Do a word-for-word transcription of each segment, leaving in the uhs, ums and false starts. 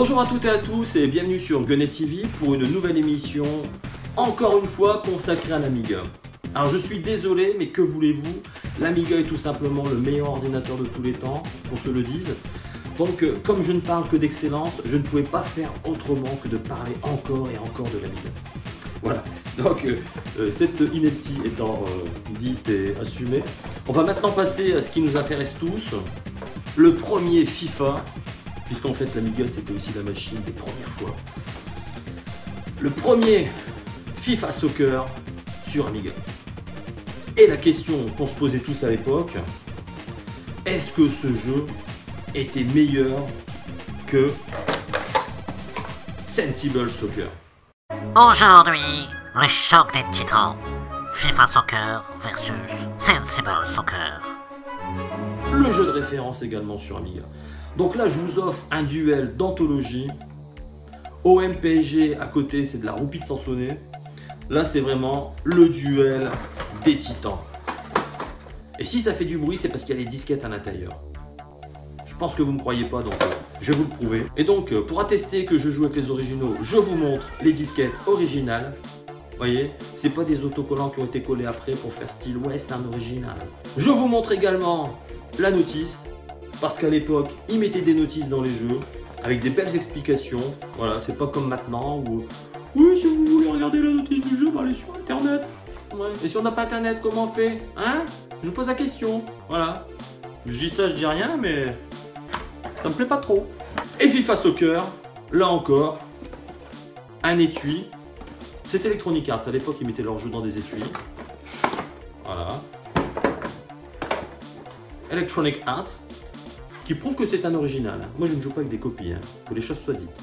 Bonjour à toutes et à tous et bienvenue sur Gunnet T V pour une nouvelle émission, encore une fois consacrée à l'Amiga. Alors je suis désolé, mais que voulez-vous, l'Amiga est tout simplement le meilleur ordinateur de tous les temps, qu'on se le dise. Donc euh, comme je ne parle que d'excellence, je ne pouvais pas faire autrement que de parler encore et encore de l'Amiga. Voilà, donc euh, euh, cette ineptie étant euh, dite et assumée, on va maintenant passer à ce qui nous intéresse tous, le premier FIFA. Puisqu'en fait l'Amiga c'était aussi la machine des premières fois. Le premier FIFA Soccer sur Amiga. Et la question qu'on se posait tous à l'époque, est-ce que ce jeu était meilleur que Sensible Soccer? Aujourd'hui, le choc des titans. FIFA Soccer versus Sensible Soccer. Le jeu de référence également sur Amiga. Donc là, je vous offre un duel d'anthologie. O M P S G à côté, c'est de la roupie de Sansonnet. Là, c'est vraiment le duel des titans. Et si ça fait du bruit, c'est parce qu'il y a les disquettes à l'intérieur. Je pense que vous ne me croyez pas, donc euh, je vais vous le prouver. Et donc, euh, pour attester que je joue avec les originaux, je vous montre les disquettes originales. Vous voyez, c'est pas des autocollants qui ont été collés après pour faire style ouais, c'est un original. Je vous montre également la notice. Parce qu'à l'époque, ils mettaient des notices dans les jeux, avec des belles explications. Voilà, c'est pas comme maintenant où... Oui, si vous voulez regarder la notice du jeu, bah allez sur Internet. Ouais. Et si on n'a pas Internet, comment on fait? Hein? Je vous pose la question. Voilà. Je dis ça, je dis rien, mais... ça me plaît pas trop. Et FIFA Soccer, là encore, un étui. C'est Electronic Arts. À l'époque, ils mettaient leurs jeux dans des étuis. Voilà. Electronic Arts. Qui prouve que c'est un original. Moi je ne joue pas avec des copies, hein, que les choses soient dites.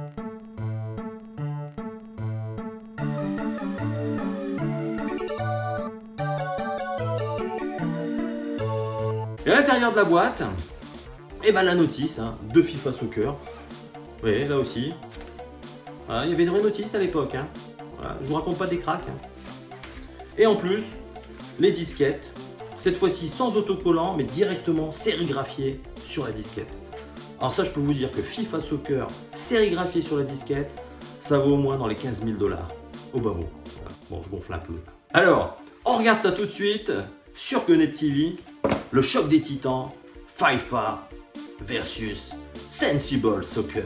Et à l'intérieur de la boîte, et ben la notice hein, de FIFA Soccer. Vous voyez, là aussi. Voilà, il y avait une vraie notice à l'époque. Hein. Voilà, je vous raconte pas des cracks. Hein. Et en plus, les disquettes. Cette fois-ci sans autocollant, mais directement sérigraphié sur la disquette. Alors ça, je peux vous dire que FIFA Soccer sérigraphié sur la disquette, ça vaut au moins dans les quinze mille dollars. Au bas mot. Voilà. Bon, je gonfle un peu. Alors, on regarde ça tout de suite sur Gunnet T V. Le choc des titans, FIFA versus Sensible Soccer.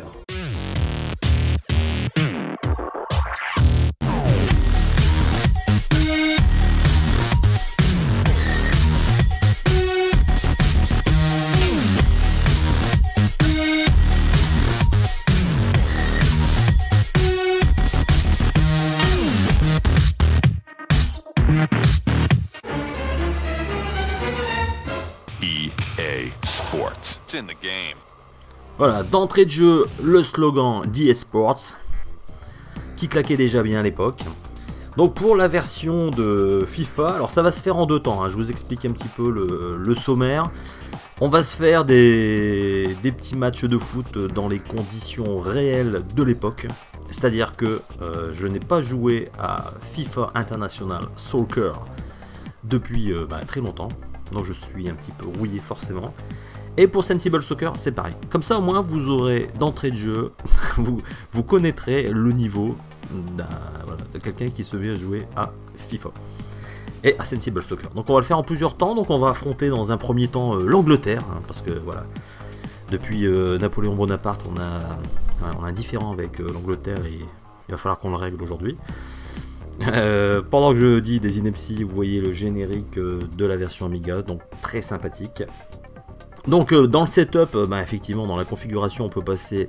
In the game. Voilà, d'entrée de jeu, le slogan d'E A Sports, qui claquait déjà bien à l'époque. Donc pour la version de FIFA, alors ça va se faire en deux temps, hein, je vous explique un petit peu le, le sommaire. On va se faire des, des petits matchs de foot dans les conditions réelles de l'époque. C'est-à-dire que euh, je n'ai pas joué à FIFA International Soccer depuis euh, bah, très longtemps. Donc je suis un petit peu rouillé forcément. Et pour Sensible Soccer, c'est pareil. Comme ça, au moins, vous aurez d'entrée de jeu, vous, vous connaîtrez le niveau voilà, de quelqu'un qui se met à jouer à FIFA et à Sensible Soccer. Donc, on va le faire en plusieurs temps. Donc, on va affronter dans un premier temps euh, l'Angleterre, hein, parce que voilà, depuis euh, Napoléon Bonaparte, on a, on a un différend avec euh, l'Angleterre et il va falloir qu'on le règle aujourd'hui. Euh, pendant que je dis des inepties, vous voyez le générique euh, de la version Amiga, donc très sympathique. Donc euh, dans le setup, euh, bah, effectivement dans la configuration on peut passer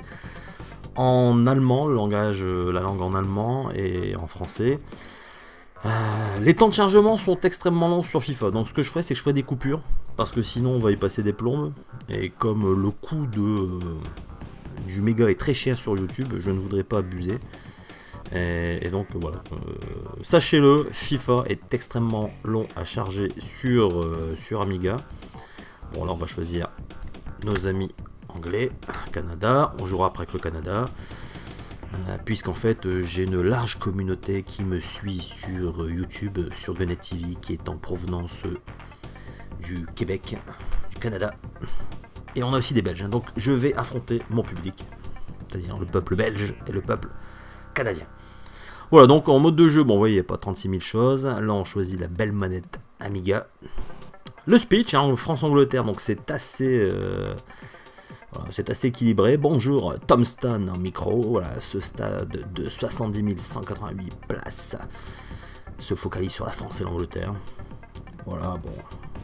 en allemand, le langage, euh, la langue en allemand et en français. Euh, les temps de chargement sont extrêmement longs sur FIFA, donc ce que je ferai c'est que je ferai des coupures, parce que sinon on va y passer des plombes, et comme euh, le coût de, euh, du méga est très cher sur YouTube, je ne voudrais pas abuser. Et, et donc voilà, euh, sachez-le, FIFA est extrêmement long à charger sur, euh, sur Amiga. Bon là on va choisir nos amis anglais, Canada, on jouera après avec le Canada, euh, puisqu'en fait euh, j'ai une large communauté qui me suit sur YouTube, sur Gunnet T V, qui est en provenance euh, du Québec, du Canada, et on a aussi des Belges, hein, donc je vais affronter mon public. c'est-à-dire le peuple belge et le peuple canadien. Voilà, donc en mode de jeu, bon, vous voyez, il n'y a pas trente-six mille choses. Là, on choisit la belle manette Amiga. Le speech, hein, France-Angleterre, donc c'est assez... Euh, voilà, c'est assez équilibré. Bonjour, Tom Stan en micro. Voilà, ce stade de soixante-dix mille cent quatre-vingt-huit places se focalise sur la France et l'Angleterre. Voilà, bon.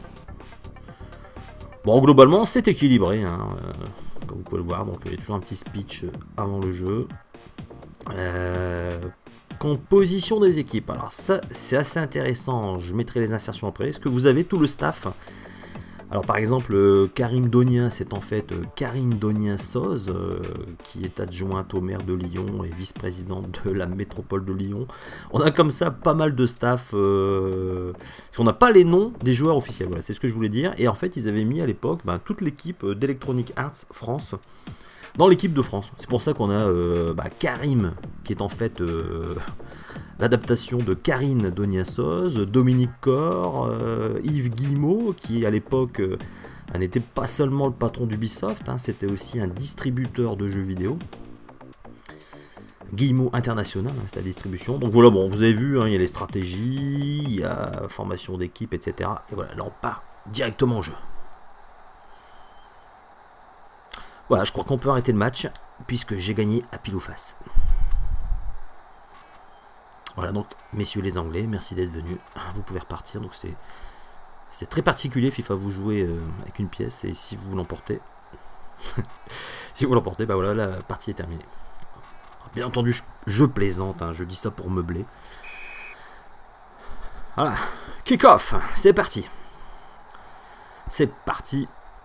Bon, globalement, c'est équilibré, hein, euh, comme vous pouvez le voir. Donc, il y a toujours un petit speech avant le jeu. Euh, composition des équipes. Alors, ça, c'est assez intéressant. Je mettrai les insertions après. Est-ce que vous avez tout le staff? Alors par exemple, euh, Karine Donien, c'est en fait euh, Karine Donien-Soz, euh, qui est adjointe au maire de Lyon et vice-présidente de la métropole de Lyon. On a comme ça pas mal de staff, euh, parce qu'on n'a pas les noms des joueurs officiels, voilà, c'est ce que je voulais dire. Et en fait, ils avaient mis à l'époque ben, toute l'équipe d'Electronic Arts France dans l'équipe de France. C'est pour ça qu'on a euh, bah, Karim, qui est en fait euh, l'adaptation de Karine Donien-Soz, Dominique Corr, euh, Yves Guillemot, qui à l'époque euh, n'était pas seulement le patron d'Ubisoft, hein, c'était aussi un distributeur de jeux vidéo. Guillemot International, hein, c'est la distribution. Donc voilà, bon, vous avez vu, hein, il y a les stratégies, il y a formation d'équipe, et cetera. Et voilà, là on part directement au jeu. Voilà, je crois qu'on peut arrêter le match, puisque j'ai gagné à pile ou face. Voilà, donc, messieurs les Anglais, merci d'être venus. Vous pouvez repartir, donc c'est c'est très particulier, FIFA, vous jouez euh, avec une pièce, et si vous l'emportez, si vous l'emportez, bah voilà, la partie est terminée. Bien entendu, je, je plaisante, hein, je dis ça pour meubler. Voilà, kick-off, c'est parti. C'est parti.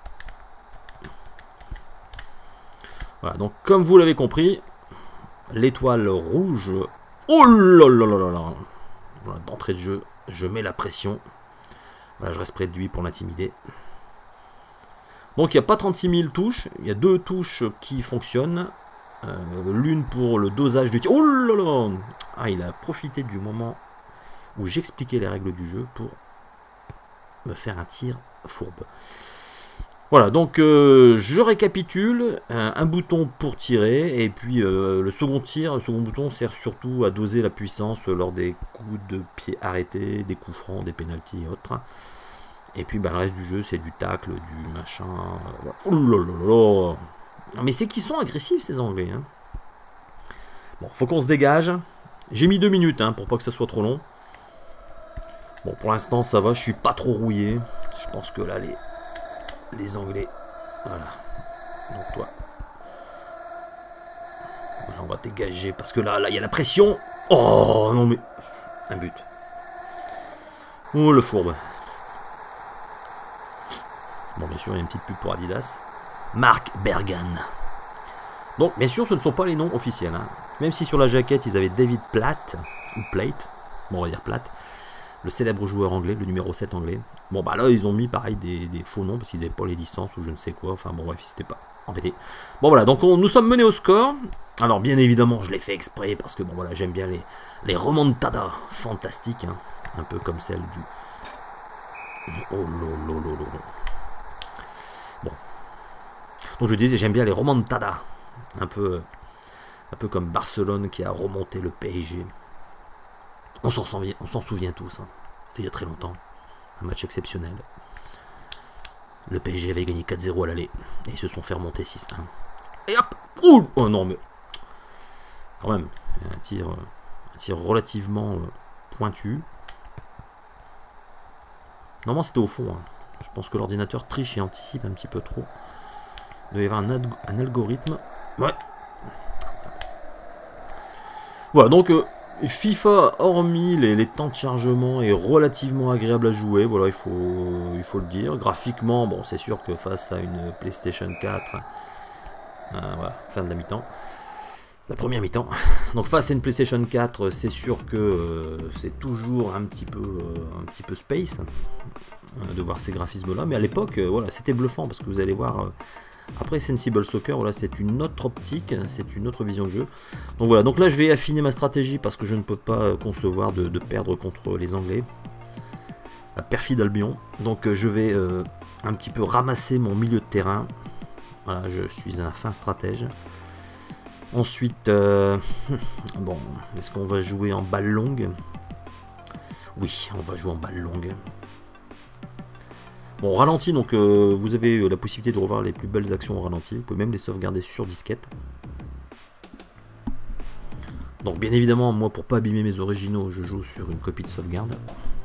Voilà, donc comme vous l'avez compris, l'étoile rouge, oh là là là là là, voilà, d'entrée de jeu, je mets la pression, voilà, je reste près de lui pour l'intimider. Donc il n'y a pas trente-six mille touches, il y a deux touches qui fonctionnent, euh, l'une pour le dosage du tir, oh là là, ah, il a profité du moment où j'expliquais les règles du jeu pour me faire un tir fourbe. Voilà, donc euh, je récapitule, un, un bouton pour tirer, et puis euh, le second tir, le second bouton sert surtout à doser la puissance lors des coups de pied arrêtés, des coups francs, des pénaltys et autres. Et puis bah, le reste du jeu, c'est du tacle, du machin. Euh, oh là là là. Mais c'est qu'ils sont agressifs ces Anglais. Hein. Bon, faut qu'on se dégage. J'ai mis deux minutes hein, pour pas que ça soit trop long. Bon, pour l'instant ça va, je suis pas trop rouillé. Je pense que là les... les Anglais, voilà, donc toi, voilà, on va dégager, parce que là, là, il y a la pression, oh, non mais, un but, oh, le fourbe, bon, bien sûr, il y a une petite pub pour Adidas, Marc Bergan, donc, bien sûr, ce ne sont pas les noms officiels, hein. Même si sur la jaquette, ils avaient David Platt, ou Plate, bon, on va dire Platt, le célèbre joueur anglais, le numéro sept anglais. Bon bah là ils ont mis pareil des, des faux noms parce qu'ils n'avaient pas les licences ou je ne sais quoi. Enfin bon bref, c'était pas embêté. Bon voilà, donc on, nous sommes menés au score. Alors bien évidemment je l'ai fait exprès parce que bon voilà, j'aime bien les, les remontadas fantastiques. Hein, un peu comme celle du... Oh lolo lolo. Bon. Donc je disais j'aime bien les remontadas. Un peu, un peu comme Barcelone qui a remonté le P S G. On s'en souvient, on s'en souvient tous, hein. C'était il y a très longtemps, un match exceptionnel. Le P S G avait gagné quatre zéro à l'aller, et ils se sont fait remonter six un. Et hop, ouh, oh non mais, quand même, un tir, un tir relativement euh, pointu. Normalement c'était au fond, hein. Je pense que l'ordinateur triche et anticipe un petit peu trop. Il doit y avoir un, un algorithme. Ouais. Voilà, donc... Euh, FIFA, hormis les, les temps de chargement, est relativement agréable à jouer, voilà, il faut, il faut le dire. Graphiquement, bon, c'est sûr que face à une PlayStation quatre, euh, voilà, fin de la mi-temps, la première mi-temps, donc face à une PlayStation quatre, c'est sûr que euh, c'est toujours un petit peu, euh, un petit peu space euh, de voir ces graphismes-là, mais à l'époque, euh, voilà, c'était bluffant, parce que vous allez voir... Euh, Après Sensible Soccer, voilà, c'est une autre optique, c'est une autre vision de jeu. Donc voilà, donc là je vais affiner ma stratégie parce que je ne peux pas concevoir de, de perdre contre les Anglais. La perfide Albion. Donc je vais euh, un petit peu ramasser mon milieu de terrain. Voilà, je suis un fin stratège. Ensuite, euh, bon, est-ce qu'on va jouer en balle longue? Oui, on va jouer en balle longue. Bon, au ralenti, donc euh, vous avez la possibilité de revoir les plus belles actions au ralenti. Vous pouvez même les sauvegarder sur disquette. Donc, bien évidemment, moi, pour pas abîmer mes originaux, je joue sur une copie de sauvegarde.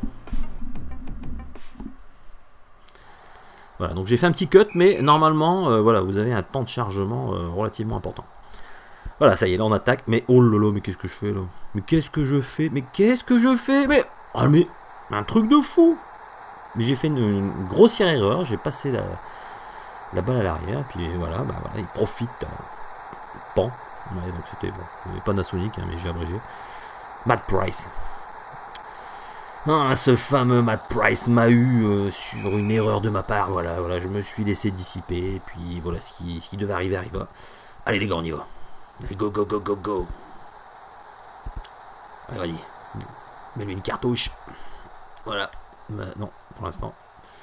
Voilà, donc j'ai fait un petit cut, mais normalement, euh, voilà, vous avez un temps de chargement euh, relativement important. Voilà, ça y est, là on attaque. Mais oh là là, mais qu'est-ce que je fais là? Mais qu'est-ce que je fais? Mais qu'est-ce que je fais? Mais, oh, mais un truc de fou! Mais j'ai fait une, une grossière erreur, j'ai passé la, la balle à l'arrière, puis voilà, bah voilà, il profite. Euh, pan. Ouais, donc c'était bon. Il n'y avait pas Panasonic, hein, mais j'ai abrégé. Matt Price. Ah, ce fameux Matt Price m'a eu euh, sur une erreur de ma part. Voilà, voilà, je me suis laissé dissiper, et puis voilà, ce qui, ce qui devait arriver arriva. Allez les gars, on y va. Allez, go, go, go, go, go. Allez, vas-y. Mets-lui une cartouche. Voilà. Bah, non, pour l'instant.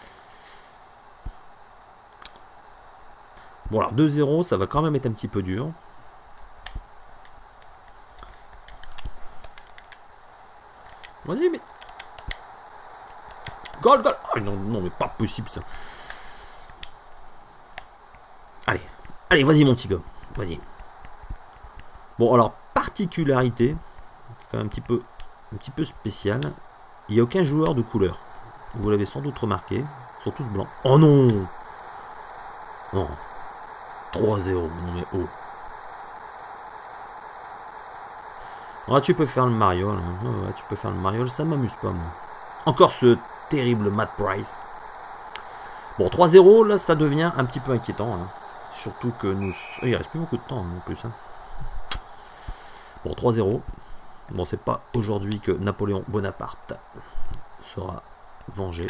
Bon, alors deux zéro, ça va quand même être un petit peu dur. Vas-y, mais... Goal, goal. Oh, non, non, mais pas possible, ça. Allez. Allez, vas-y, mon petit gars. Vas-y. Bon, alors, particularité, quand même un petit peu, un petit peu spéciale. Il n'y a aucun joueur de couleur. Vous l'avez sans doute remarqué. Ils sont tous blancs. Oh non! Non. trois zéro. Non, mais oh. Ah, tu peux faire le Mario. Là. Ouais, tu peux faire le Mario. Ça m'amuse pas, moi. Encore ce terrible Matt Price. Bon, trois zéro, là, ça devient un petit peu inquiétant. Hein. Surtout que nous... Il reste plus beaucoup de temps, en plus. Hein. Bon, trois zéro. Bon, c'est pas aujourd'hui que Napoléon Bonaparte sera vengé.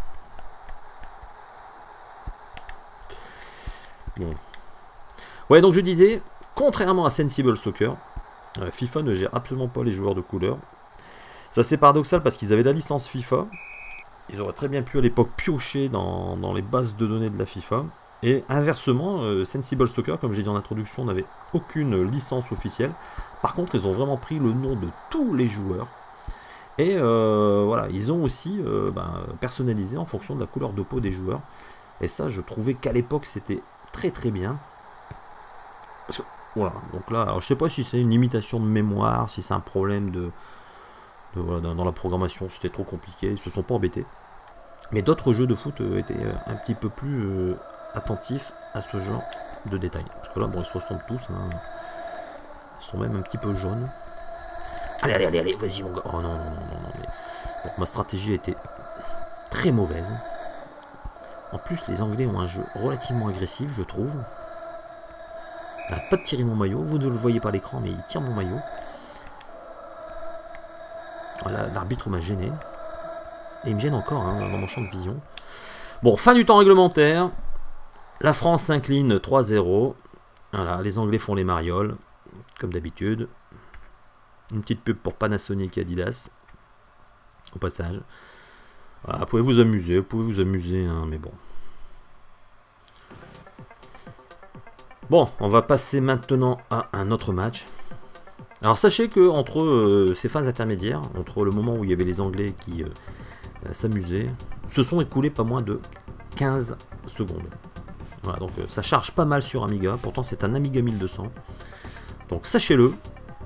Bon. Ouais, donc je disais, contrairement à Sensible Soccer, euh, FIFA ne gère absolument pas les joueurs de couleur. Ça, c'est paradoxal parce qu'ils avaient la licence FIFA. Ils auraient très bien pu à l'époque piocher dans, dans les bases de données de la FIFA. Et inversement, euh, Sensible Soccer, comme j'ai dit en introduction, n'avait aucune licence officielle. Par contre, ils ont vraiment pris le nom de tous les joueurs. Et euh, voilà, ils ont aussi euh, ben, personnalisé en fonction de la couleur de peau des joueurs. Et ça, je trouvais qu'à l'époque, c'était très très bien. Parce que, voilà, donc là, alors, je sais pas si c'est une limitation de mémoire, si c'est un problème de, de voilà, dans, dans la programmation, c'était trop compliqué, ils se sont pas embêtés. Mais d'autres jeux de foot euh, étaient euh, un petit peu plus euh, attentifs à ce genre de détails. Parce que là, bon, ils se ressemblent tous, hein. Ils sont même un petit peu jaunes. Allez, allez, allez, allez, vas-y mon gars. Oh non, non, non, non, non. Mais... Bon, ma stratégie a été très mauvaise. En plus, les Anglais ont un jeu relativement agressif, je trouve. Il n'arrête pas de tirer mon maillot. Vous ne le voyez pas à l'écran, mais il tire mon maillot. Voilà, l'arbitre m'a gêné. Et il me gêne encore hein, dans mon champ de vision. Bon, fin du temps réglementaire. La France s'incline trois zéro. Voilà, les Anglais font les marioles, comme d'habitude. Une petite pub pour Panasonic et Adidas. Au passage. Voilà, vous pouvez vous amuser, vous pouvez vous amuser, hein, mais bon. Bon, on va passer maintenant à un autre match. Alors sachez que entre euh, ces phases intermédiaires, entre le moment où il y avait les Anglais qui euh, s'amusaient, se sont écoulés pas moins de quinze secondes. Voilà, donc euh, ça charge pas mal sur Amiga, pourtant c'est un Amiga mille deux cents. Donc sachez-le,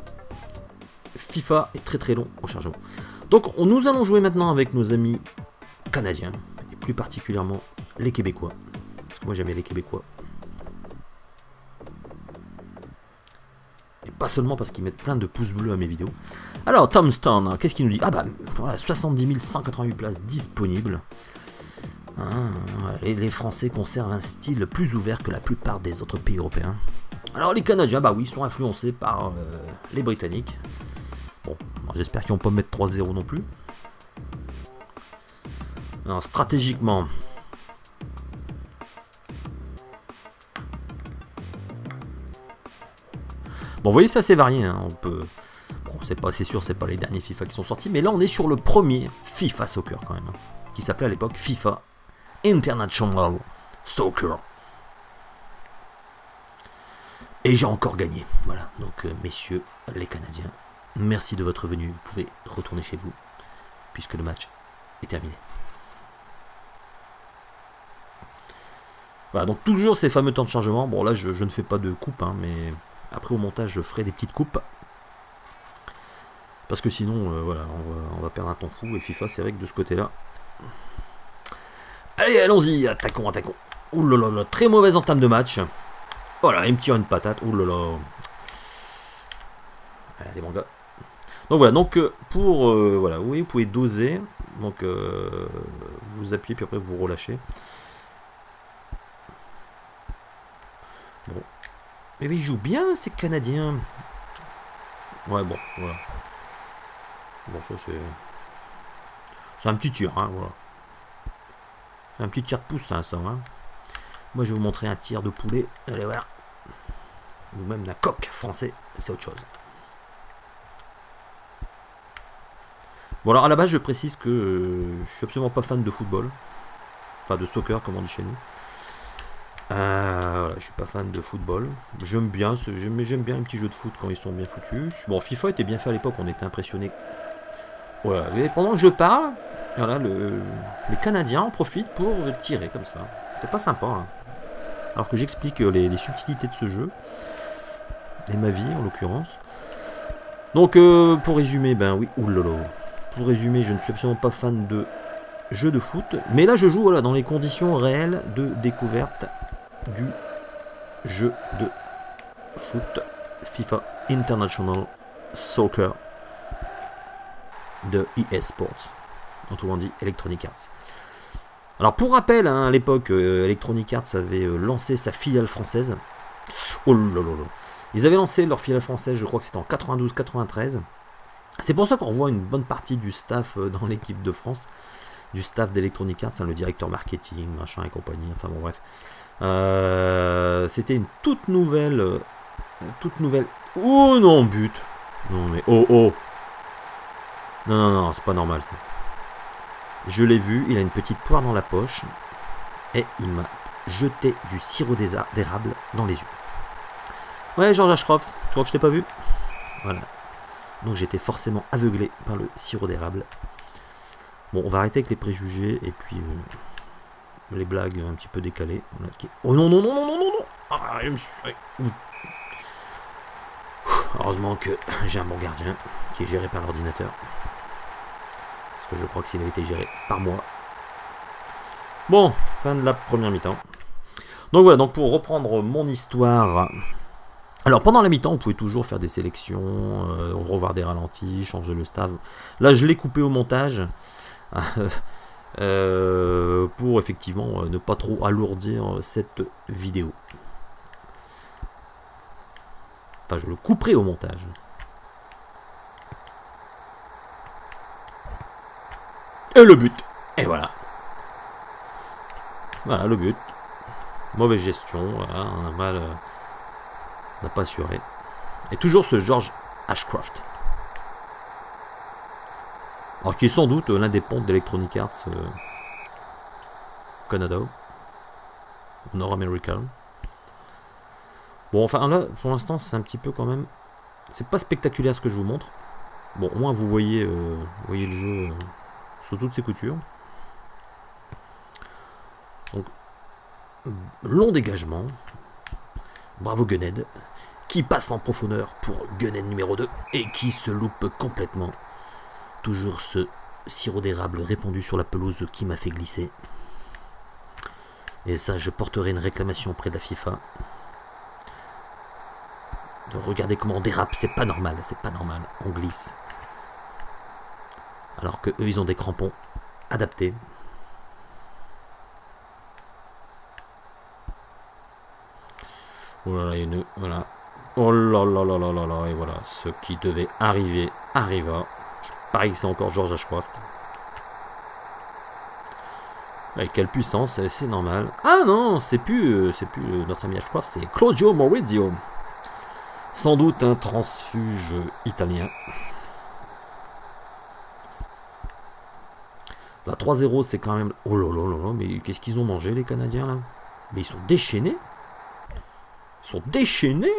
FIFA est très très long en chargement. Donc on, nous allons jouer maintenant avec nos amis canadiens, et plus particulièrement les Québécois. Parce que moi j'aime les Québécois. Et pas seulement parce qu'ils mettent plein de pouces bleus à mes vidéos. Alors Tom Stone, qu'est-ce qu'il nous dit? Ah bah voilà, soixante-dix mille cent quatre-vingt-huit places disponibles. Hein, et les Français conservent un style plus ouvert que la plupart des autres pays européens. Alors les Canadiens, bah oui, sont influencés par euh, les Britanniques. Bon, j'espère qu'ils vont pas mettre trois zéro non plus. Alors, stratégiquement... Bon, vous voyez, c'est assez varié. Hein. On peut... Bon, c'est pas, c'est sûr, c'est pas les derniers FIFA qui sont sortis, mais là, on est sur le premier FIFA Soccer quand même, hein, qui s'appelait à l'époque FIFA International Soccer. Et j'ai encore gagné. Voilà, donc euh, messieurs les Canadiens, merci de votre venue. Vous pouvez retourner chez vous, puisque le match est terminé. Voilà, donc toujours ces fameux temps de chargement. Bon là, je, je ne fais pas de coupe, hein, mais après au montage, je ferai des petites coupes. Parce que sinon, euh, voilà, on va, on va perdre un temps fou. Et FIFA, c'est vrai que de ce côté-là... Allez, allons-y, attaquons, attaquons. Ouh là là là, très mauvaise entame de match. Voilà, il me tire une patate. Ouh là là. Allez, mon gars. Donc voilà, donc euh, pour... Euh, voilà, oui, vous pouvez doser. Donc, euh, vous appuyez, puis après, vous relâchez. Bon. Mais oui, ils jouent bien, ces Canadiens. Ouais, bon, voilà. Bon, ça, c'est... C'est un petit tir, hein, voilà. C'est un petit tir de pouce, hein, ça, hein. Moi, je vais vous montrer un tir de poulet. Allez voir. Ou même d'un coq français, c'est autre chose. Bon, alors, à la base, je précise que euh, je suis absolument pas fan de football. Enfin, de soccer, comme on dit chez nous. Euh, voilà, je suis pas fan de football. J'aime bien, j'aime j'aime bien un petit jeu de foot quand ils sont bien foutus. Bon, FIFA était bien fait à l'époque, on était impressionnés. Voilà, et pendant que je parle, voilà, le, les Canadiens en profitent pour tirer comme ça. C'est pas sympa, hein. Alors que j'explique les, les subtilités de ce jeu. Et ma vie, en l'occurrence. Donc, euh, pour résumer, ben oui, oulala. Pour résumer, je ne suis absolument pas fan de jeux de foot. Mais là, je joue voilà, dans les conditions réelles de découverte du jeu de foot FIFA International Soccer de E A Sports, autrement dit Electronic Arts. Alors pour rappel, hein, à l'époque, euh, Electronic Arts avait euh, lancé sa filiale française. Oh là là là. Ils avaient lancé leur filiale française, je crois que c'était en quatre-vingt-douze quatre-vingt-treize. C'est pour ça qu'on revoit une bonne partie du staff euh, dans l'équipe de France, du staff d'Electronic Arts, hein, le directeur marketing, machin et compagnie, enfin bon bref. Euh, c'était une toute nouvelle, euh, toute nouvelle... Oh non, but. Non mais oh oh. Non non non, c'est pas normal ça. Je l'ai vu, il a une petite poire dans la poche et il m'a jeté du sirop d'érable dans les yeux. Ouais, George Ashcroft, je crois que je t'ai pas vu. Voilà. Donc j'étais forcément aveuglé par le sirop d'érable. Bon, on va arrêter avec les préjugés et puis euh, les blagues un petit peu décalées. Voilà, qui... Oh non, non, non, non, non, non, non. Ah, je me suis... Heureusement que j'ai un bon gardien qui est géré par l'ordinateur. Parce que je crois que s'il avait été géré par moi. Bon, fin de la première mi-temps. Donc voilà, donc pour reprendre mon histoire... Alors pendant la mi-temps, vous pouvez toujours faire des sélections, euh, revoir des ralentis, changer le staff. Là, je l'ai coupé au montage euh, pour effectivement ne pas trop alourdir cette vidéo. Enfin, je le couperai au montage. Et le but. Et voilà. Voilà le but. Mauvaise gestion, voilà, on a mal... Euh, on n'a pas assuré. Et toujours ce George Ashcroft. Alors qui est sans doute l'un des pontes d'Electronic Arts euh, Canada. Nord America. Bon, enfin là, pour l'instant, c'est un petit peu quand même... C'est pas spectaculaire ce que je vous montre. Bon, au moins vous voyez, euh, vous voyez le jeu euh, sous toutes ses coutures. Donc, long dégagement. Bravo Gunhead, qui passe en profondeur pour Gunhead numéro deux et qui se loupe complètement. Toujours ce sirop d'érable répandu sur la pelouse qui m'a fait glisser. Et ça, je porterai une réclamation auprès de la FIFA. De regarder comment on dérape, c'est pas normal, c'est pas normal, on glisse. Alors que eux, ils ont des crampons adaptés. Oh là là, il y a une... Voilà. Oh là là là là là là, et voilà, ce qui devait arriver, arriva. Je parie que c'est encore George Ashcroft. Avec quelle puissance, c'est normal. Ah non, c'est plus, c'est plus notre ami Ashcroft, c'est Claudio Maurizio. Sans doute un transfuge italien. La trois zéro, c'est quand même... Oh là là là là, mais qu'est-ce qu'ils ont mangé les Canadiens là? Mais ils sont déchaînés. Ils sont déchaînés.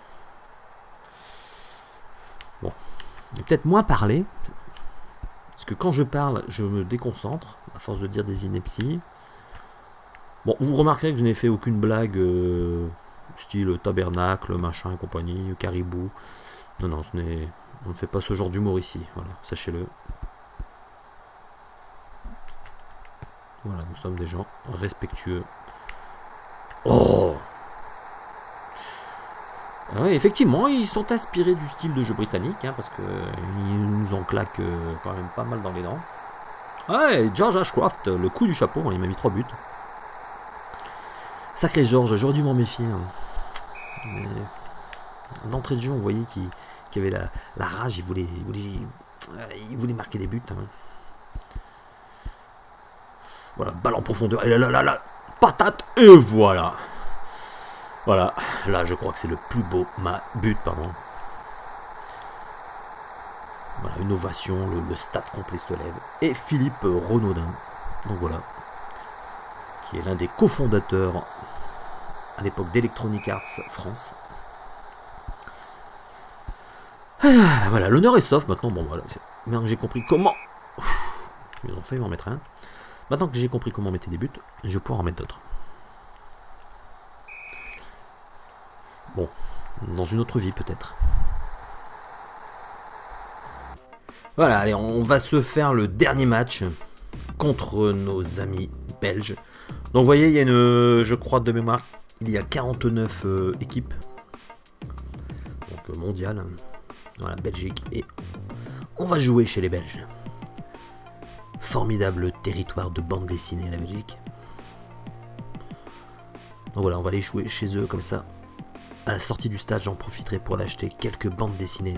Bon. Je vais peut-être moins parler. Parce que quand je parle, je me déconcentre. À force de dire des inepties. Bon, vous remarquerez que je n'ai fait aucune blague. Euh, style tabernacle, machin et compagnie, caribou. Non, non, ce n'est... on ne fait pas ce genre d'humour ici. Voilà, sachez-le. Voilà, nous sommes des gens respectueux. Oh! Ah oui, effectivement, ils sont inspirés du style de jeu britannique, hein, parce qu'ils nous en claquent euh, quand même pas mal dans les dents. Ouais, George Ashcroft, le coup du chapeau, il m'a mis trois buts. Sacré George, j'aurais dû m'en méfier. Hein. Mais d'entrée de jeu, on voyait qu'il qu'il avait la, la rage, il voulait, il, voulait, il voulait marquer des buts. Hein. Voilà, balle en profondeur, et là, là, là, là, patate, et voilà. Voilà, là je crois que c'est le plus beau ma but, pardon. Voilà, une ovation, le, le stade complet se lève. Et Philippe Renaudin, donc voilà, qui est l'un des cofondateurs à l'époque d'Electronic Arts France. Ah, voilà, l'honneur est sauf maintenant. Bon, voilà, maintenant que j'ai compris comment. Ils ont failli m'en mettre un. Maintenant que j'ai compris comment mettre des buts, je vais pouvoir en mettre d'autres. Bon, dans une autre vie peut-être. Voilà, allez, on va se faire le dernier match contre nos amis belges. Donc vous voyez, il y a une, je crois de mémoire, il y a quarante-neuf euh, équipes. Donc euh, mondial. Voilà, Belgique. Et on va jouer chez les Belges. Formidable territoire de bande dessinée, la Belgique. Donc voilà, on va aller jouer chez eux comme ça. À la sortie du stade, j'en profiterai pour l'acheter quelques bandes dessinées.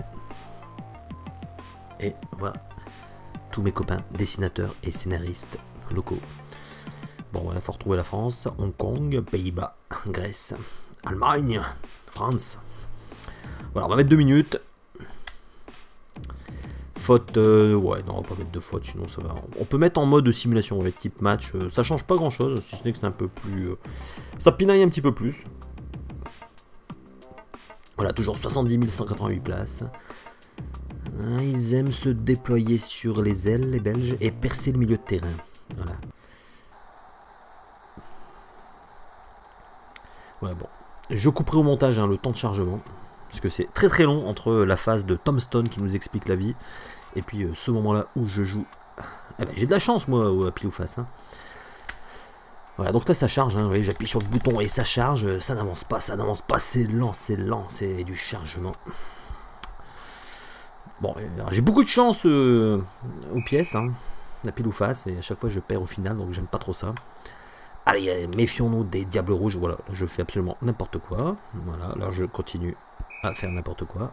Et voilà, tous mes copains dessinateurs et scénaristes locaux. Bon, voilà, il faut retrouver la France, Hong Kong, Pays-Bas, Grèce, Allemagne, France. Voilà, on va mettre deux minutes. Faute, euh, ouais, non, on va pas mettre de faute, sinon ça va. On peut mettre en mode simulation, avec type match. Euh, ça change pas grand chose, si ce n'est que c'est un peu plus. Euh, ça pinaille un petit peu plus. Voilà, toujours soixante-dix mille cent quatre-vingt-huit places. Hein, ils aiment se déployer sur les ailes, les Belges, et percer le milieu de terrain. Voilà. Voilà, bon. Je couperai au montage hein, le temps de chargement. Parce que c'est très très long entre la phase de Tom Stone qui nous explique la vie et puis euh, ce moment là où je joue. Eh ben, j'ai de la chance moi à pile ou face. Hein. Voilà, donc là ça charge, hein, j'appuie sur le bouton et ça charge, ça n'avance pas, ça n'avance pas, c'est lent, c'est lent, c'est du chargement. Bon, j'ai beaucoup de chance euh, aux pièces, hein, à pile ou face, et à chaque fois je perds au final, donc j'aime pas trop ça. Allez, méfions-nous des diables rouges, voilà, je fais absolument n'importe quoi. Voilà, là je continue à faire n'importe quoi.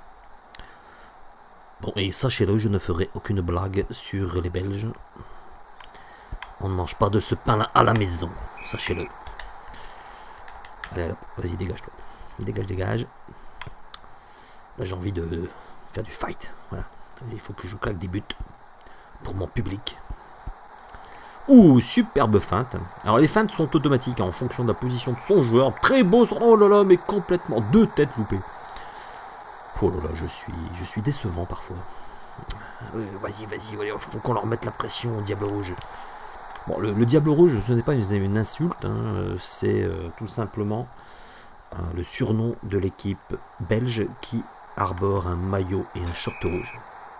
Bon, et sachez-le, je ne ferai aucune blague sur les Belges. On ne mange pas de ce pain-là à la maison, sachez-le. Allez, vas-y, dégage-toi. Dégage, dégage. Là, j'ai envie de faire du fight. Voilà. Il faut que je claque des buts pour mon public. Ouh, superbe feinte. Alors, les feintes sont automatiques hein, en fonction de la position de son joueur. Très beau, oh là là, mais complètement deux têtes loupées. Oh là là, je suis, je suis décevant parfois. Euh, vas-y, vas-y, il faut qu'on leur mette la pression au Diable Rouge. Bon, le, le Diable Rouge, ce n'est pas une, une insulte, hein, c'est euh, tout simplement euh, le surnom de l'équipe belge qui arbore un maillot et un short rouge.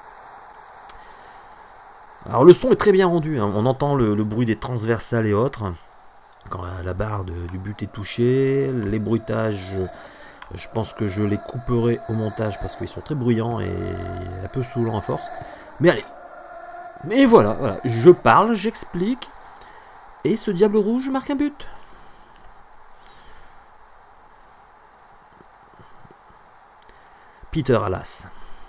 Alors le son est très bien rendu, hein, on entend le, le bruit des transversales et autres, quand la, la barre de, du but est touchée, les bruitages, je pense que je les couperai au montage parce qu'ils sont très bruyants et un peu saoulants à force. Mais allez, mais voilà, voilà, je parle, j'explique, et ce Diable Rouge marque un but. Peter Allas.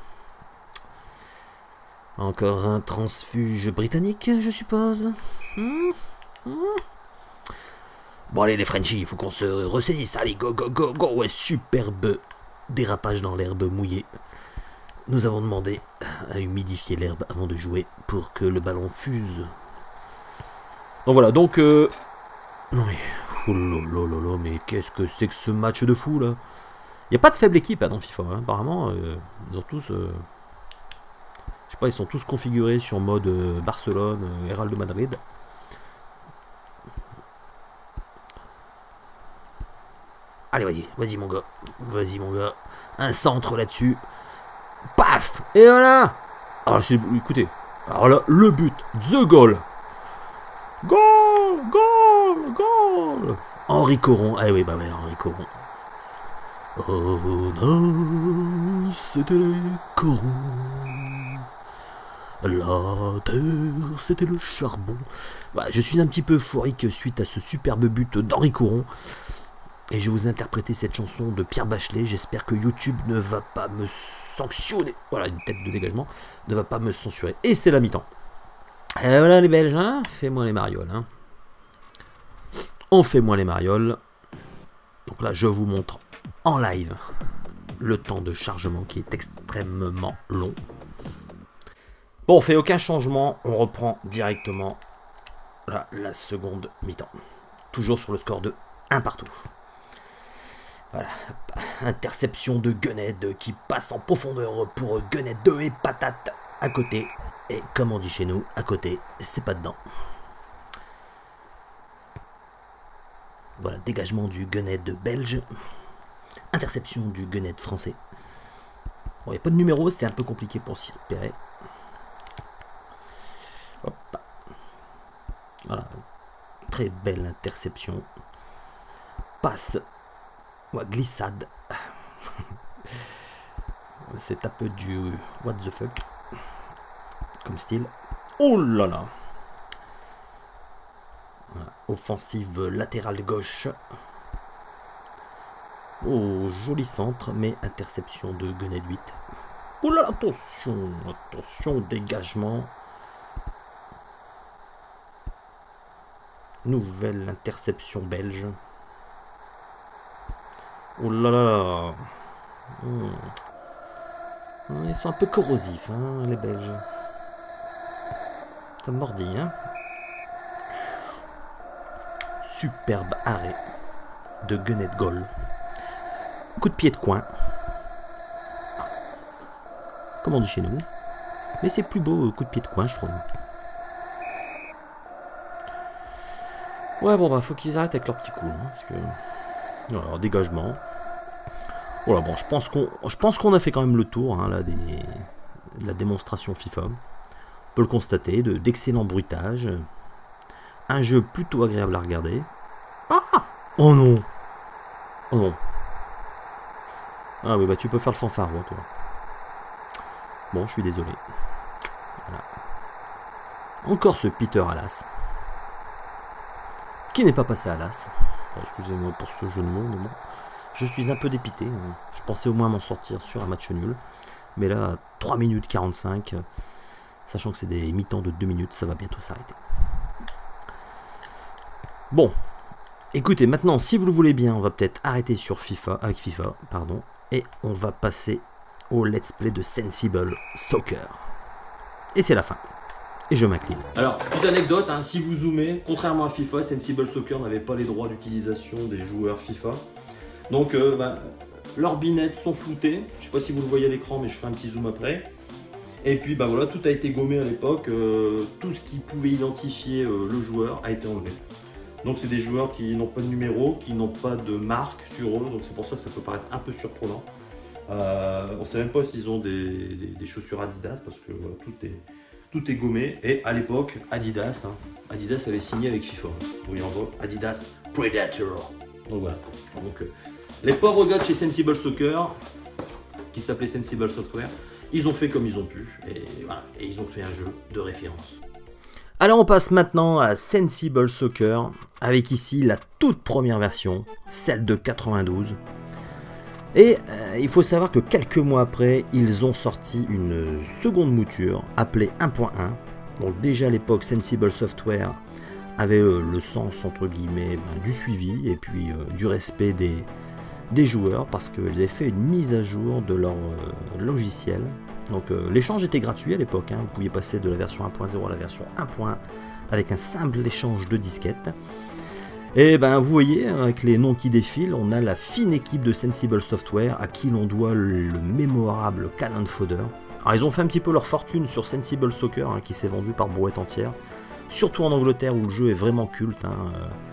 Encore un transfuge britannique, je suppose. Mmh, mmh. Bon allez les Frenchies, il faut qu'on se ressaisisse. Allez, go, go, go, go. Ouais, superbe dérapage dans l'herbe mouillée. Nous avons demandé à humidifier l'herbe avant de jouer pour que le ballon fuse. Donc voilà, donc... Euh... Non mais... Oh là là là là, mais qu'est-ce que c'est que ce match de fou là? Il n'y a pas de faible équipe hein, dans FIFA, hein. Apparemment, euh, ils ont tous... Euh, je sais pas, ils sont tous configurés sur mode euh, Barcelone, euh, Real de Madrid. Allez, vas-y, vas-y mon gars, vas-y mon gars. Un centre là-dessus. Paf! Et voilà! Alors, écoutez, alors là, le but, the goal. Goal! Goal! Goal! Henri Coron, ah oui, bah ouais, Henri Coron. Oh non, c'était les corons. La terre, c'était le charbon. Voilà, je suis un petit peu euphorique suite à ce superbe but d'Henri Coron. Et je vais vous interpréter cette chanson de Pierre Bachelet. J'espère que YouTube ne va pas me sanctionner. Voilà, une tête de dégagement. Ne va pas me censurer. Et c'est la mi-temps. Et voilà les Belges, hein. Fais-moi les marioles. Hein. On fait moins les marioles. Donc là, je vous montre en live le temps de chargement qui est extrêmement long. Bon, on fait aucun changement, on reprend directement là, la seconde mi-temps. Toujours sur le score de un partout. Voilà, interception de Gunned qui passe en profondeur pour Gunned deux et patate à côté. Et comme on dit chez nous, à côté, c'est pas dedans. Voilà, dégagement du Gunned belge. Interception du Gunned français. Bon, il n'y a pas de numéro, c'est un peu compliqué pour s'y repérer. Hop. Voilà. Très belle interception. Passe. Ouais, glissade. C'est un peu du what the fuck. Comme style. Oh là là. Voilà. Offensive latérale gauche. Oh, joli centre, mais interception de Gunned huit. Oh là là, attention, attention, dégagement. Nouvelle interception belge. Oh là là. Hmm. Ils sont un peu corrosifs, hein, les Belges. Ça mordit, hein. Superbe arrêt de Gunned goal. Coup de pied de coin. Comme on dit chez nous. Mais c'est plus beau, coup de pied de coin, je trouve. Ouais, bon, bah, faut qu'ils arrêtent avec leur petit coup. Hein, parce que... Alors, dégagement. Voilà, bon, je pense qu'on je pense qu'on a fait quand même le tour, hein, là, des... de la démonstration FIFA. On peut le constater, de d'excellents bruitages. Un jeu plutôt agréable à regarder. Ah! Oh non! Oh non! Ah oui, bah tu peux faire le fanfaron, toi. Bon, je suis désolé. Voilà. Encore ce Peter Alas. Qui n'est pas passé à l'as. Excusez-moi pour ce jeu de mots, mais bon. Je suis un peu dépité. Je pensais au moins m'en sortir sur un match nul. Mais là, trois minutes quarante-cinq, sachant que c'est des mi-temps de deux minutes, ça va bientôt s'arrêter. Bon. Écoutez, maintenant, si vous le voulez bien, on va peut-être arrêter sur FIFA, avec FIFA, pardon. Et on va passer au let's play de Sensible Soccer. Et c'est la fin. Et je m'incline. Alors, petite anecdote, hein, si vous zoomez, contrairement à FIFA, Sensible Soccer n'avait pas les droits d'utilisation des joueurs FIFA. Donc, euh, bah, leurs binettes sont floutées. Je ne sais pas si vous le voyez à l'écran, mais je ferai un petit zoom après. Et puis, bah voilà, tout a été gommé à l'époque. Euh, tout ce qui pouvait identifier euh, le joueur a été enlevé. Donc, c'est des joueurs qui n'ont pas de numéro, qui n'ont pas de marque sur eux. Donc, c'est pour ça que ça peut paraître un peu surprenant. Euh, on ne sait même pas s'ils ont des, des, des chaussures Adidas, parce que voilà, tout est... Tout est gommé, et à l'époque, Adidas, hein, Adidas avait signé avec FIFA. Vous voyez en gros, Adidas Predator. Donc voilà. Donc, euh, les pauvres gars de chez Sensible Soccer, qui s'appelait Sensible Software, ils ont fait comme ils ont pu, et voilà, et ils ont fait un jeu de référence. Alors on passe maintenant à Sensible Soccer, avec ici la toute première version, celle de quatre-vingt-douze. Et euh, il faut savoir que quelques mois après, ils ont sorti une seconde mouture appelée un point un. Donc déjà à l'époque, Sensible Software avait euh, le sens entre guillemets ben, du suivi et puis euh, du respect des, des joueurs, parce qu'ils avaient fait une mise à jour de leur euh, logiciel. Donc euh, l'échange était gratuit à l'époque, hein. Vous pouviez passer de la version un point zéro à la version un point un avec un simple échange de disquettes. Et ben vous voyez, avec les noms qui défilent, on a la fine équipe de Sensible Software à qui l'on doit le mémorable Cannon Fodder. Alors ils ont fait un petit peu leur fortune sur Sensible Soccer, hein, qui s'est vendu par brouette entière, surtout en Angleterre où le jeu est vraiment culte. Hein.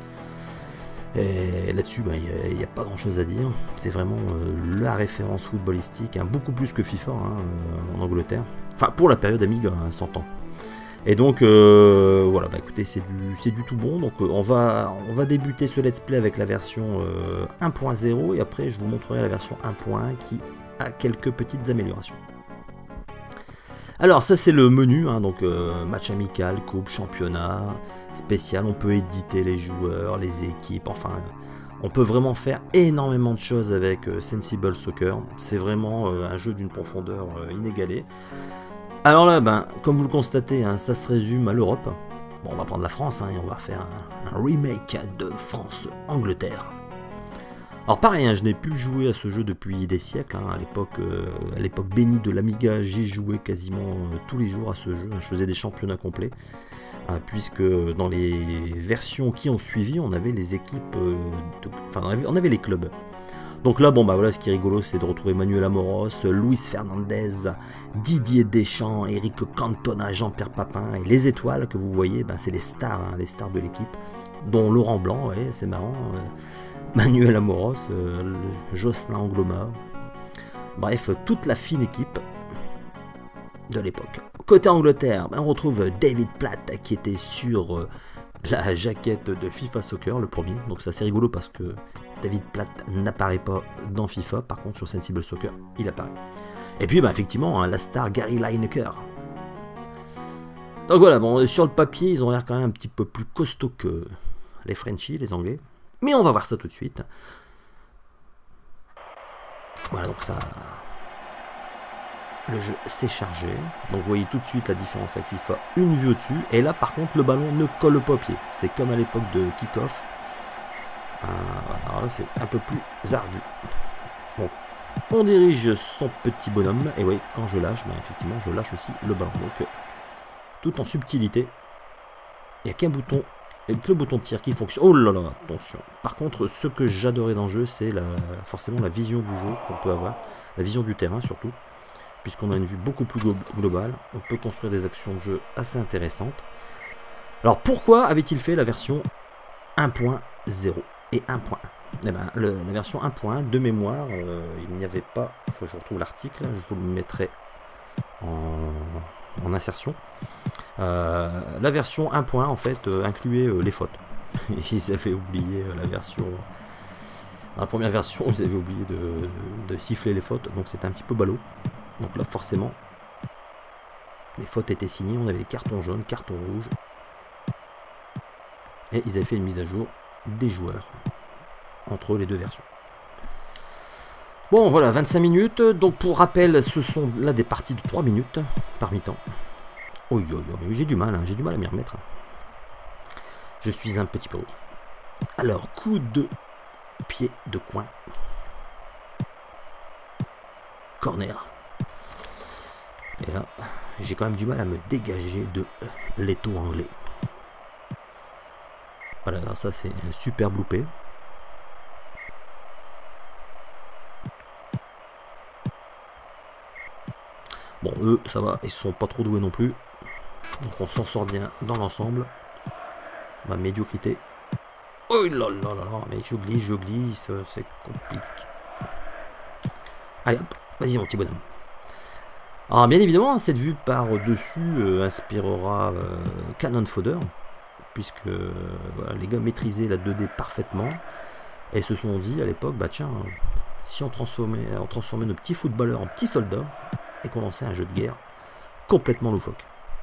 Et là-dessus, il ben, n'y a, a pas grand-chose à dire. C'est vraiment euh, la référence footballistique, hein, beaucoup plus que FIFA hein, en Angleterre. Enfin, pour la période Amiga, hein, cent ans. Et donc, euh, voilà, bah écoutez, c'est du, c'est du tout bon. Donc, euh, on, va, on va débuter ce let's play avec la version euh, un point zéro. Et après, je vous montrerai la version un point un qui a quelques petites améliorations. Alors ça c'est le menu, hein, donc euh, match amical, coupe, championnat, spécial, on peut éditer les joueurs, les équipes, enfin on peut vraiment faire énormément de choses avec euh, Sensible Soccer, c'est vraiment euh, un jeu d'une profondeur euh, inégalée. Alors là, ben, comme vous le constatez, hein, ça se résume à l'Europe. Bon, on va prendre la France hein, et on va faire un, un remake de France-Angleterre. Alors pareil, hein, je n'ai plus joué à ce jeu depuis des siècles, hein, à l'époque euh, à l'époque bénie de l'Amiga, j'y jouais quasiment euh, tous les jours à ce jeu, hein, je faisais des championnats complets, hein, puisque dans les versions qui ont suivi, on avait les équipes, euh, de, enfin on avait, on avait les clubs. Donc là, bon bah voilà, ce qui est rigolo, c'est de retrouver Manuel Amoros, Luis Fernandez, Didier Deschamps, Eric Cantona, Jean-Pierre Papin, et les étoiles que vous voyez, ben, c'est les stars, hein, les stars de l'équipe, dont Laurent Blanc, ouais, c'est marrant, euh, Manuel Amoros, euh, Jocelyn Angloma, bref, toute la fine équipe de l'époque. Côté Angleterre, ben, on retrouve David Platt qui était sur euh, la jaquette de FIFA Soccer, le premier, donc c'est assez rigolo parce que David Platt n'apparaît pas dans FIFA, par contre sur Sensible Soccer, il apparaît. Et puis ben, effectivement, hein, la star Gary Lineker. Donc voilà, bon, sur le papier, ils ont l'air quand même un petit peu plus costauds que les Frenchies, les Anglais. Mais on va voir ça tout de suite. Voilà, donc ça... Le jeu s'est chargé. Donc vous voyez tout de suite la différence avec FIFA, une vue au-dessus. Et là, par contre, le ballon ne colle pas au pied. C'est comme à l'époque de kick-off. Euh, voilà, c'est un peu plus ardu. Donc, on dirige son petit bonhomme. Et oui, quand je lâche, ben, effectivement, je lâche aussi le ballon. Donc, tout en subtilité. Il n'y a qu'un bouton. Et le bouton de tir qui fonctionne. Oh là là, attention. Par contre, ce que j'adorais dans le jeu, c'est la, forcément la vision du jeu qu'on peut avoir. La vision du terrain surtout. Puisqu'on a une vue beaucoup plus globale. On peut construire des actions de jeu assez intéressantes. Alors pourquoi avait-il fait la version un point zéro et un point un? Eh ben, le, la version un point un, de mémoire, euh, il n'y avait pas... Il faut que je retrouve l'article. Je vous le mettrai en... en insertion. Euh, la version un point un en fait euh, incluait euh, les fautes. Ils avaient oublié euh, la version dans la première version, ils avaient oublié de, de siffler les fautes, donc c'était un petit peu ballot. Donc là forcément les fautes étaient signées, on avait des cartons jaunes, cartons rouges, et ils avaient fait une mise à jour des joueurs entre les deux versions. Bon voilà, vingt-cinq minutes, donc pour rappel ce sont là des parties de trois minutes par mi-temps. Oh, oh, oh, j'ai du mal, hein, j'ai du mal à m'y remettre. Je suis un petit peu rouillé. Alors, coup de pied de coin. Corner. Et là, j'ai quand même du mal à me dégager de l'étau anglais. Voilà, alors ça c'est un super loupé. Bon, eux, ça va, ils sont pas trop doués non plus. Donc on s'en sort bien dans l'ensemble. Ma médiocrité. Oh là là là là, mais je glisse, je glisse, c'est compliqué. Allez hop, vas-y mon petit bonhomme. Alors bien évidemment, cette vue par-dessus euh, inspirera euh, Cannon Fodder, puisque euh, voilà, les gars maîtrisaient la deux D parfaitement, et se sont dit à l'époque, bah tiens, si on transformait, on transformait nos petits footballeurs en petits soldats, et qu'on lançait un jeu de guerre complètement loufoque.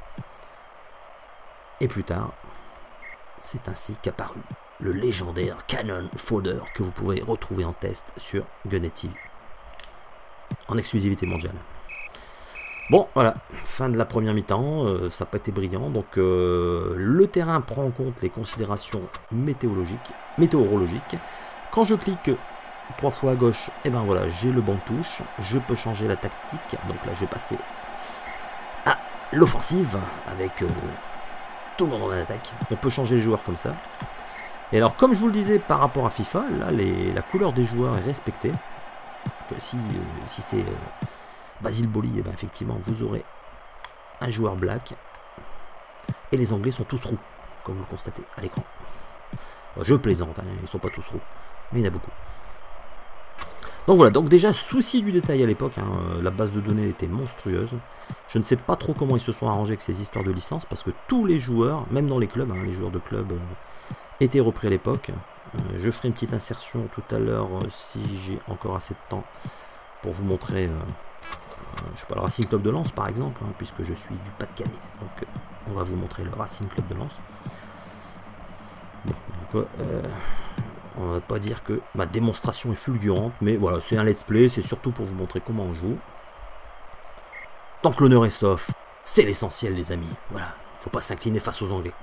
Et plus tard, c'est ainsi qu'apparut le légendaire Cannon Fodder que vous pourrez retrouver en test sur Gunnet T V en exclusivité mondiale. Bon, voilà, fin de la première mi-temps, euh, ça n'a pas été brillant, donc euh, le terrain prend en compte les considérations météorologiques, météorologiques. Quand je clique trois fois à gauche, et ben voilà, j'ai le banc de touche, je peux changer la tactique, donc là je vais passer à l'offensive avec... Euh, tout le monde en attaque. On peut changer les joueurs comme ça. Et alors, comme je vous le disais par rapport à FIFA, là, les, la couleur des joueurs est respectée. Donc, si euh, si c'est euh, Basile Boli, eh ben, effectivement, vous aurez un joueur black. Et les Anglais sont tous roux, comme vous le constatez à l'écran. Je plaisante, hein, ils ne sont pas tous roux, mais il y en a beaucoup. Donc voilà, donc déjà, souci du détail à l'époque, hein, la base de données était monstrueuse. Je ne sais pas trop comment ils se sont arrangés avec ces histoires de licence, parce que tous les joueurs, même dans les clubs, hein, les joueurs de club euh, étaient repris à l'époque. Euh, je ferai une petite insertion tout à l'heure, euh, si j'ai encore assez de temps, pour vous montrer, euh, euh, je sais pas, le Racing Club de Lens par exemple, hein, puisque je suis du Pas-de-Calais. Donc euh, on va vous montrer le Racing Club de Lens. Bon, donc, euh, on va pas dire que ma démonstration est fulgurante, mais voilà, c'est un let's play, c'est surtout pour vous montrer comment on joue. Tant que l'honneur est sauf, c'est l'essentiel les amis. Voilà, faut pas s'incliner face aux Anglais.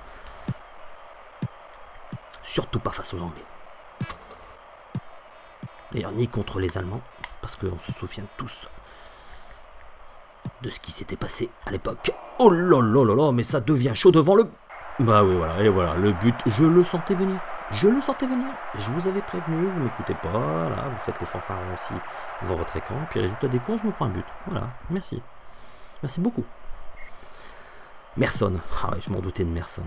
Surtout pas face aux Anglais. D'ailleurs, ni contre les Allemands, parce qu'on se souvient tous de ce qui s'était passé à l'époque. Oh là là là là, mais ça devient chaud devant le... Bah oui, voilà, et voilà, le but, je le sentais venir. Je le sentais venir. Je vous avais prévenu, vous m'écoutez pas, là, vous faites les fanfarons aussi devant votre écran, puis résultat des cours, je me prends un but. Voilà, merci. Merci beaucoup. Merson. Ah ouais, je m'en doutais de Merson.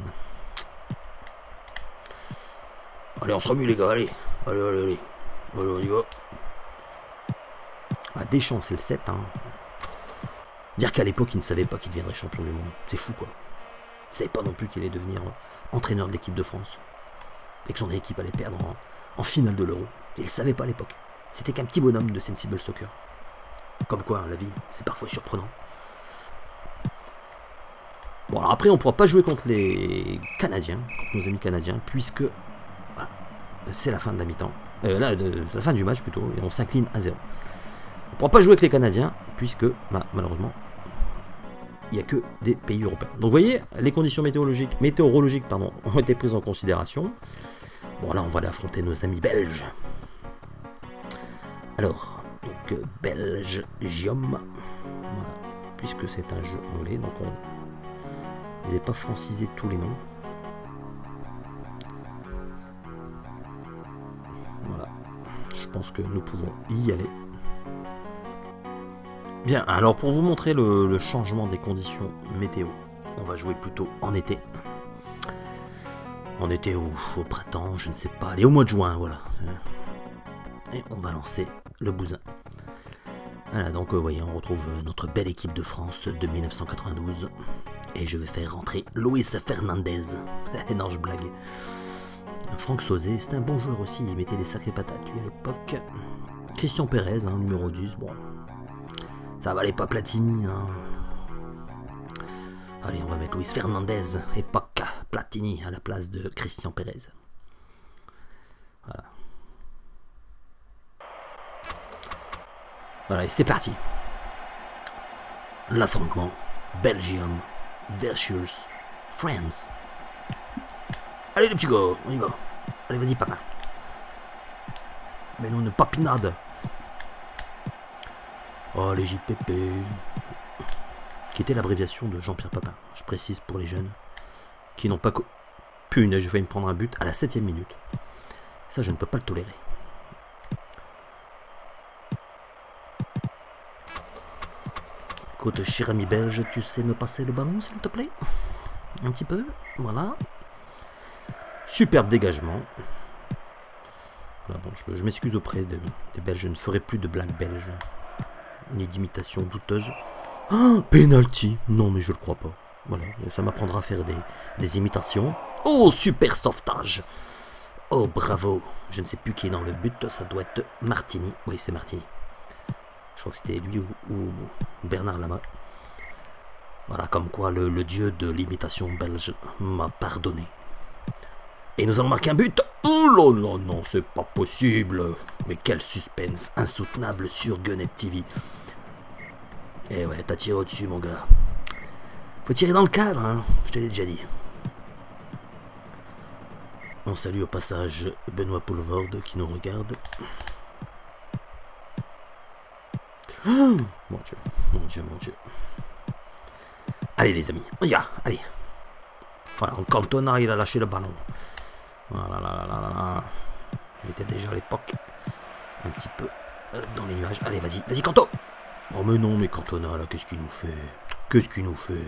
Allez, on se remue les gars, allez. Allez, allez, allez. Allez, on y va. Ah, Deschamps, c'est le sept, hein. Dire qu'à l'époque, il ne savait pas qu'il deviendrait champion du monde. C'est fou, quoi. Il ne savait pas non plus qu'il allait devenir entraîneur de l'équipe de France. Et que son équipe allait perdre en, en finale de l'Euro. Il ne le savait pas à l'époque. C'était qu'un petit bonhomme de Sensible Soccer. Comme quoi, hein, la vie, c'est parfois surprenant. Bon, alors après, on ne pourra pas jouer contre les Canadiens, contre nos amis canadiens, puisque voilà, c'est la fin de la mi-temps. Euh, là, c'est la fin du match plutôt, et on s'incline à zéro. On ne pourra pas jouer avec les Canadiens, puisque, bah, malheureusement, il n'y a que des pays européens. Donc vous voyez, les conditions météorologiques, météorologiques pardon, ont été prises en considération. Bon là, on va aller affronter nos amis belges. Alors, donc Belgium, voilà, puisque c'est un jeu anglais, donc on ils n'avaient pas francisé tous les noms. Voilà, je pense que nous pouvons y aller. Bien, alors pour vous montrer le, le changement des conditions météo, on va jouer plutôt en été. En été ou au printemps, je ne sais pas. Allez, au mois de juin, voilà. Et on va lancer le bousin. Voilà, donc vous voyez, on retrouve notre belle équipe de France de mille neuf cent quatre-vingt-douze. Et je vais faire rentrer Luis Fernandez. Non, je blague. Franck Sauzet, c'est un bon joueur aussi, il mettait des sacrées patates lui à l'époque. Christian Pérez, hein, numéro dix, bon. Ça valait pas Platini, hein. Allez, on va mettre Luis Fernandez, époque Platini, à la place de Christian Pérez. Voilà. Voilà, et c'est parti. L'affrontement, Belgium versus France. Allez les petits gars, on y va. Allez, vas-y papa. Mais nous une papinade. Oh, les J P P. Qui était l'abréviation de Jean-Pierre Papin. Je précise pour les jeunes qui n'ont pas... Punaise, j'ai failli me prendre un but à la septième minute. Ça, je ne peux pas le tolérer. Écoute, cher ami belge, tu sais me passer le ballon, s'il te plaît? Un petit peu, voilà. Superbe dégagement. Voilà, bon, je, je m'excuse auprès de, des Belges, je ne ferai plus de blagues belges. Ni d'imitation douteuse. Ah, penalty. Non, mais je le crois pas. Voilà, ça m'apprendra à faire des, des imitations. Oh, super sauvetage. Oh, bravo. Je ne sais plus qui est dans le but, ça doit être Martini. Oui, c'est Martini. Je crois que c'était lui ou, ou Bernard Lama. Voilà, comme quoi le, le dieu de l'imitation belge m'a pardonné. Et nous allons marquer un but. Oh là là, non, c'est pas possible. Mais quel suspense insoutenable sur Gunnet T V. Eh ouais, t'as tiré au-dessus, mon gars. Faut tirer dans le cadre, hein. Je te l'ai déjà dit. On salue au passage Benoît Poulvorde qui nous regarde. Oh, mon Dieu, mon Dieu, mon Dieu. Allez les amis, on y va, allez. Voilà, Cantona il a lâché le ballon. Voilà, là, là, là, là, là. Il était déjà à l'époque un petit peu euh, dans les nuages. Allez, vas-y, vas-y, Kanto. Oh, mais non, mais Cantona, là, qu'est-ce qu'il nous fait? Qu'est-ce qu'il nous fait?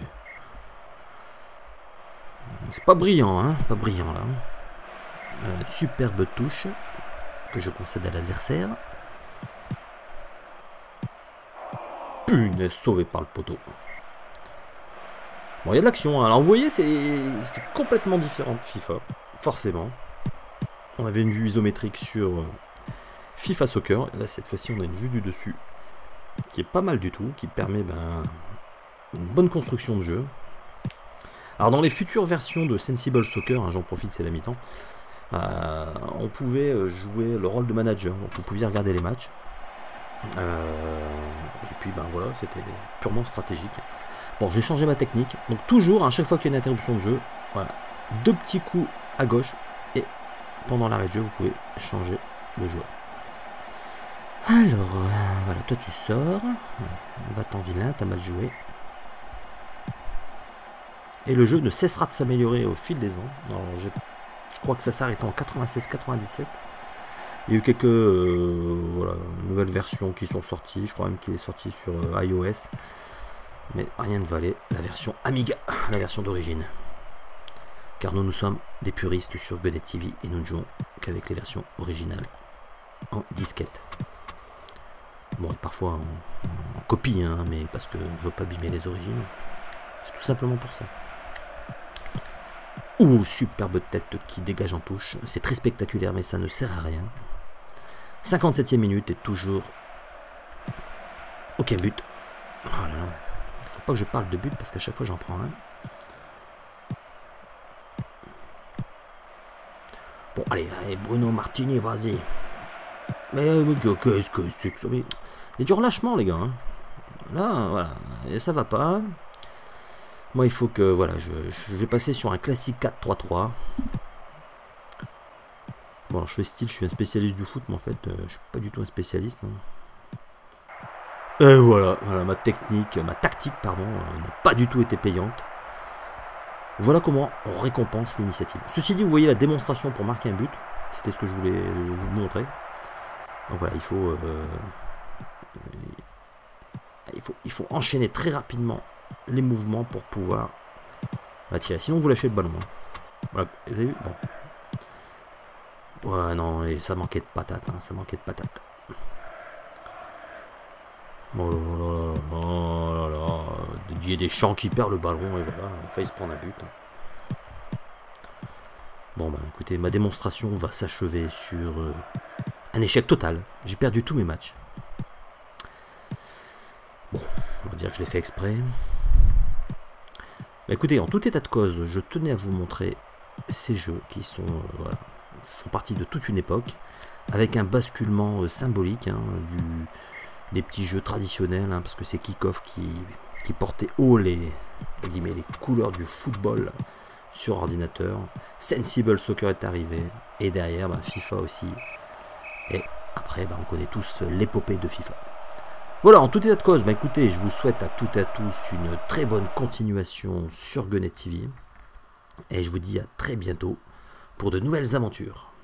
C'est pas brillant, hein, pas brillant, là. Euh, superbe touche que je concède à l'adversaire. Punaise, sauvé par le poteau. Bon, il y a de l'action, hein. Alors, vous voyez, c'est complètement différent de FIFA, forcément. On avait une vue isométrique sur FIFA Soccer. Là, cette fois-ci, on a une vue du dessus qui est pas mal du tout, qui permet ben, une bonne construction de jeu. Alors, dans les futures versions de Sensible Soccer, hein, j'en profite, c'est la mi-temps, euh, on pouvait jouer le rôle de manager. Donc, vous pouviez regarder les matchs. Euh, et puis, ben voilà, c'était purement stratégique. Bon, j'ai changé ma technique. Donc, toujours, à chaque fois qu'il y a une interruption de jeu, voilà, deux petits coups à gauche et pendant l'arrêt de jeu, vous pouvez changer le joueur. Alors, euh, voilà, toi tu sors. Va-t'en vilain, t'as mal joué. Et le jeu ne cessera de s'améliorer au fil des ans. Alors, je crois que ça s'arrête en quatre-vingt-seize quatre-vingt-dix-sept. Il y a eu quelques euh, voilà, nouvelles versions qui sont sorties. Je crois même qu'il est sorti sur euh, iOS. Mais rien ne valait la version Amiga, la version d'origine. Car nous, nous sommes des puristes sur Gunnet T V et nous ne jouons qu'avec les versions originales en disquette. Bon, et parfois en, en copie, hein, mais parce que je ne veux pas abîmer les origines. C'est tout simplement pour ça. Ouh, superbe tête qui dégage en touche. C'est très spectaculaire, mais ça ne sert à rien. cinquante-septième minute et toujours aucun but. Oh là là. Il ne faut pas que je parle de but parce qu'à chaque fois j'en prends un. Bon, allez, allez Bruno Martini, vas-y. Mais, mais qu'est-ce que c'est que ça? Mais, il y a du relâchement, les gars. Hein. Là, voilà, et ça va pas. Moi, il faut que, voilà, je, je vais passer sur un classique quatre trois trois. Bon, alors, je fais style, je suis un spécialiste du foot, mais en fait, euh, je suis pas du tout un spécialiste. Hein. Et voilà, voilà, ma technique, ma tactique, pardon, euh, n'a pas du tout été payante. Voilà comment on récompense l'initiative. Ceci dit, vous voyez la démonstration pour marquer un but. C'était ce que je voulais vous montrer. Donc voilà, il faut, euh, il faut, il faut enchaîner très rapidement les mouvements pour pouvoir la tirer. Sinon, vous lâchez le ballon. Hein. Voilà, vous avez vu? Bon. Ouais, non, et ça manquait de patate. Hein, ça manquait de patate. Oh là là là, oh là là, Didier Deschamps qui perd le ballon et voilà, il a failli se prendre un but. Bon bah écoutez, ma démonstration va s'achever sur euh, un échec total. J'ai perdu tous mes matchs. Bon, on va dire que je l'ai fait exprès. Bah écoutez, en tout état de cause, je tenais à vous montrer ces jeux qui sont euh, voilà, font partie de toute une époque, avec un basculement euh, symbolique hein, du des petits jeux traditionnels, hein, parce que c'est Kickoff qui, qui portait haut les, les couleurs du football sur ordinateur. Sensible Soccer est arrivé, et derrière bah, FIFA aussi. Et après, bah, on connaît tous l'épopée de FIFA. Voilà, en tout état de cause, bah, écoutez, je vous souhaite à toutes et à tous une très bonne continuation sur Gunnet T V. Et je vous dis à très bientôt pour de nouvelles aventures.